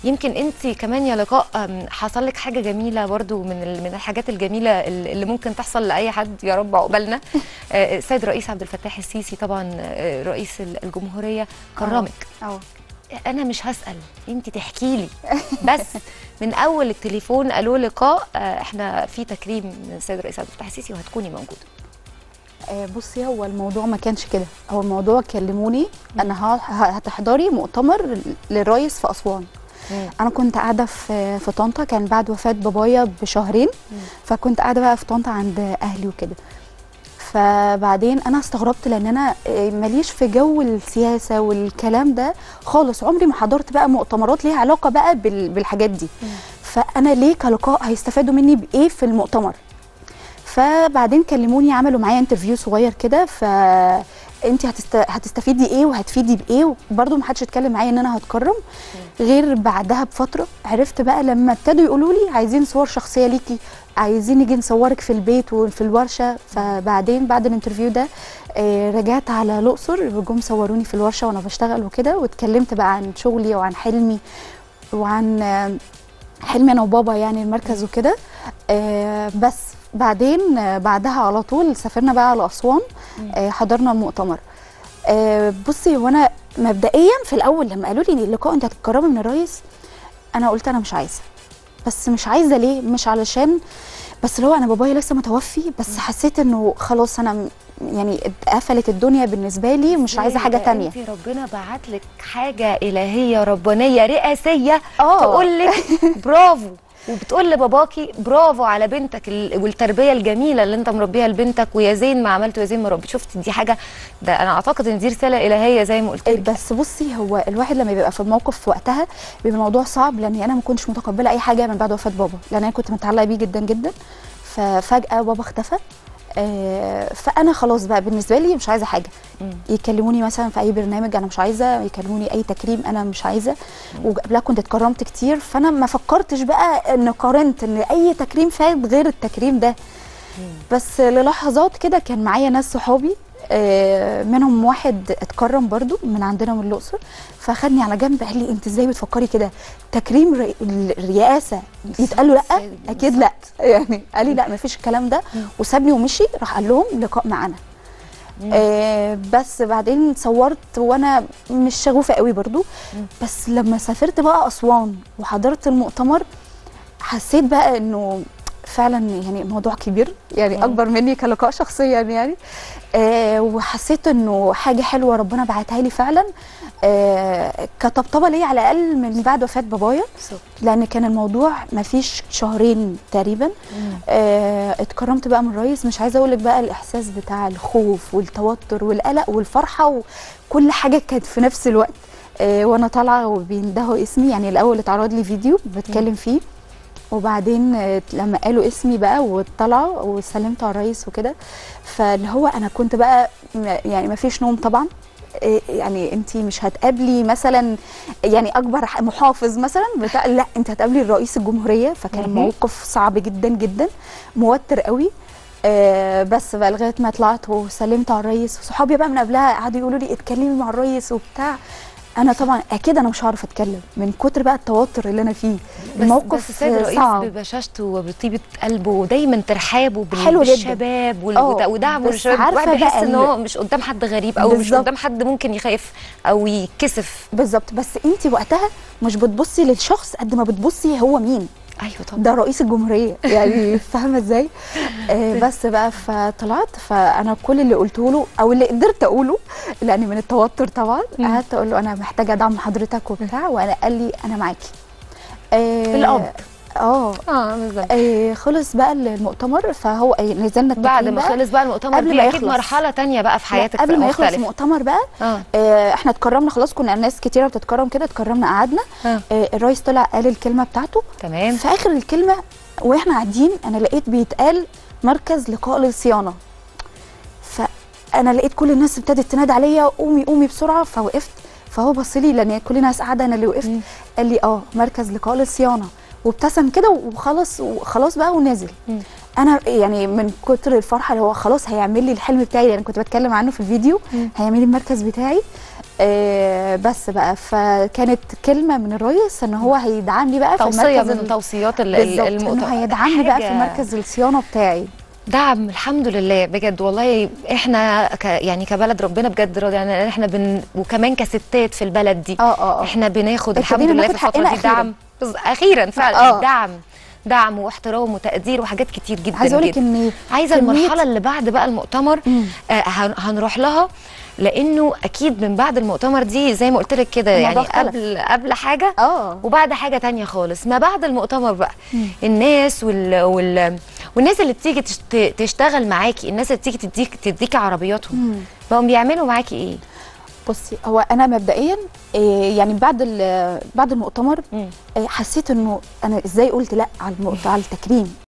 يمكن انت كمان يا لقاء حصل لك حاجه جميله برضو من الحاجات الجميله اللي ممكن تحصل لاي حد، يا رب عقبالنا. السيد الرئيس عبد الفتاح السيسي طبعا رئيس الجمهوريه كرمك. انا مش هسال، انت تحكي لي بس. من اول التليفون قالوا لقاء احنا في تكريم من السيد الرئيس عبد الفتاح السيسي وهتكوني موجوده. بصي، هو الموضوع ما كانش كده. هو الموضوع كلموني انا هتحضري مؤتمر للرئيس في اسوان. انا كنت قاعده في طنطا، كان بعد وفاه بابايا بشهرين. فكنت قاعده بقى في طنطا عند اهلي وكده. فبعدين انا استغربت لان انا ماليش في جو السياسه والكلام ده خالص، عمري ما حضرت بقى مؤتمرات ليها علاقه بقى بالحاجات دي. فانا ليه كلقاء هيستفادوا مني بايه في المؤتمر؟ فبعدين كلموني، عملوا معايا انترفيو صغير كده، فانت هتستفيدي ايه وهتفيدي بايه. وبرده ما حدش اتكلم معايا ان انا هتكرم غير بعدها بفتره. عرفت بقى لما ابتدوا يقولوا لي عايزين صور شخصيه ليكي، عايزين نيجي نصورك في البيت وفي الورشه. فبعدين بعد الانترفيو ده رجعت على الاقصر، جم صوروني في الورشه وانا بشتغل وكده، واتكلمت بقى عن شغلي وعن حلمي وعن حلمي انا وبابا يعني المركز وكده. بس بعدين بعدها على طول سافرنا بقى على اسوان، حضرنا المؤتمر. بصي، هو انا مبدئيا في الاول لما قالوا لي اللقاء انت هتتكرمي من الرئيس، انا قلت انا مش عايزه. بس مش عايزه ليه؟ مش علشان بس اللي هو انا بابايا لسه متوفي، بس حسيت انه خلاص انا يعني اتقفلت الدنيا بالنسبه لي، مش عايزه حاجه تانية. انت ربنا بعت لك حاجه الهيه ربانيه رئاسيه تقول لك برافو، وبتقول لباباكي برافو على بنتك والتربيه الجميله اللي انت مربيها لبنتك، ويا زين ما عملت ويا زين ما ربيت. شفتي دي حاجه، ده انا اعتقد ان دي رساله الهيه زي ما قلت لك. بس بصي، هو الواحد لما بيبقى في الموقف في وقتها بيبقى الموضوع صعب، لان انا ما كنتش متقبله اي حاجه من بعد وفاه بابا، لان انا كنت متعلقه بيه جدا جدا. ففجاه بابا اختفى. فانا خلاص بقى بالنسبه لي مش عايزه حاجه. يكلموني مثلا في اي برنامج انا مش عايزه، يكلموني اي تكريم انا مش عايزه. وقبلها كنت اتكرمت كتير، فانا ما فكرتش بقى ان قارنت ان اي تكريم فات غير التكريم ده. بس للحظات كده كان معايا ناس صحابي، منهم واحد اتكرم برضو من عندنا من الاقصر، فاخدني على جنب قال لي انت ازاي بتفكري كده؟ تكريم الرئاسه يتقال له لا؟ اكيد لا. يعني قال لي لا مفيش الكلام ده، وسابني ومشي. راح قال لهم لقاء معانا. بس بعدين صورت وانا مش شغوفه قوي برضو. بس لما سافرت بقى اسوان وحضرت المؤتمر، حسيت بقى انه فعلا يعني الموضوع كبير، يعني اكبر مني كلقاء شخصيا يعني. وحسيت انه حاجه حلوه ربنا بعتها لي فعلا، كطبطبه لي على الاقل من بعد وفاه بابايا، لان كان الموضوع ما فيش شهرين تقريبا. اتكرمت بقى من الرئيس. مش عايزه اقول لك بقى الاحساس بتاع الخوف والتوتر والقلق والفرحه وكل حاجه كانت في نفس الوقت. وانا طالعه وبيندهوا اسمي، يعني الاول اتعرض لي فيديو بتكلم فيه، وبعدين لما قالوا اسمي بقى وطلعوا وسلمت على الرئيس وكده، فاللي هو انا كنت بقى يعني ما فيش نوم طبعا. يعني انت مش هتقابلي مثلا يعني اكبر محافظ مثلا بتاع، لا انت هتقابلي الرئيس الجمهوريه. فكان موقف صعب جدا جدا، موتر قوي. بس بقى لغايه ما طلعت وسلمت على الرئيس، وصحابي بقى من قبلها قعدوا يقولوا لي اتكلمي مع الرئيس وبتاع. انا طبعا اكيد انا مش هعرف اتكلم من كتر بقى التوتر اللي انا فيه. الموقف السيد الرئيس ببشاشته وبطيبه قلبه ودايما ترحابه بالشباب ودعمه للشباب، الواحد بيحس ان هو مش قدام حد غريب او مش قدام حد ممكن يخاف او يتكسف. بالظبط. بس انت وقتها مش بتبصي للشخص قد ما بتبصي هو مين. ايوه طبعا، ده رئيس الجمهوريه يعني فاهمه ازاي؟ بس بقى فطلعت، فانا كل اللي قلته له او اللي قدرت اقوله، لان من التوتر طبعا، قعدت اقول له انا محتاجه ادعم حضرتك وبتاع، وانا قال لي انا معاكي. الاب بالظبط. خلص بقى المؤتمر، فهو نزلنا بعد ما خلص بقى المؤتمر قبل ما اكيد مرحله ثانيه بقى في حياتك قبل ما يخلص المؤتمر بقى. احنا اتكرمنا خلاص، كنا ناس كتيره بتتكرم كده، اتكرمنا قعدنا. الرئيس طلع قال الكلمه بتاعته. تمام. في اخر الكلمه واحنا قاعدين انا لقيت بيتقال مركز لقاء للصيانه. فانا لقيت كل الناس ابتدت تنادي عليا قومي قومي بسرعه، فوقفت. فهو بص لي لان كل الناس قاعده انا اللي وقفت. قال لي مركز لقاء للصيانه، وابتسم كده وخلاص بقى ونازل. انا يعني من كتر الفرحه اللي هو خلاص هيعمل لي الحلم بتاعي، لان كنت بتكلم عنه في الفيديو، هيعمل لي المركز بتاعي. بس بقى فكانت كلمه من الرئيس ان هو هيدعمني بقى في توصيه المركز من توصيات انه هيدعمني بقى في مركز الصيانه بتاعي. دعم الحمد لله بجد والله. احنا يعني كبلد ربنا بجد راضي عننا، احنا وكمان كستات في البلد دي احنا بناخد الحمد لله في الفتره دي دعم اخيرا فعلا. دعم واحترام وتقدير وحاجات كتير جدا. عايزه اقول لك ان عايزه المرحله اللي بعد بقى المؤتمر هنروح لها، لانه اكيد من بعد المؤتمر دي زي ما قلت لك كده يعني قبل حاجه وبعد حاجه تانية خالص. ما بعد المؤتمر بقى الناس والناس اللي بتيجي تشتغل معاكي، الناس اللي بتيجي تديكي عربياتهم بقوا بيعملوا معاكي ايه؟ بصي هو انا مبدئيا يعني بعد المؤتمر حسيت انه انا ازاي قلت لا على التكريم.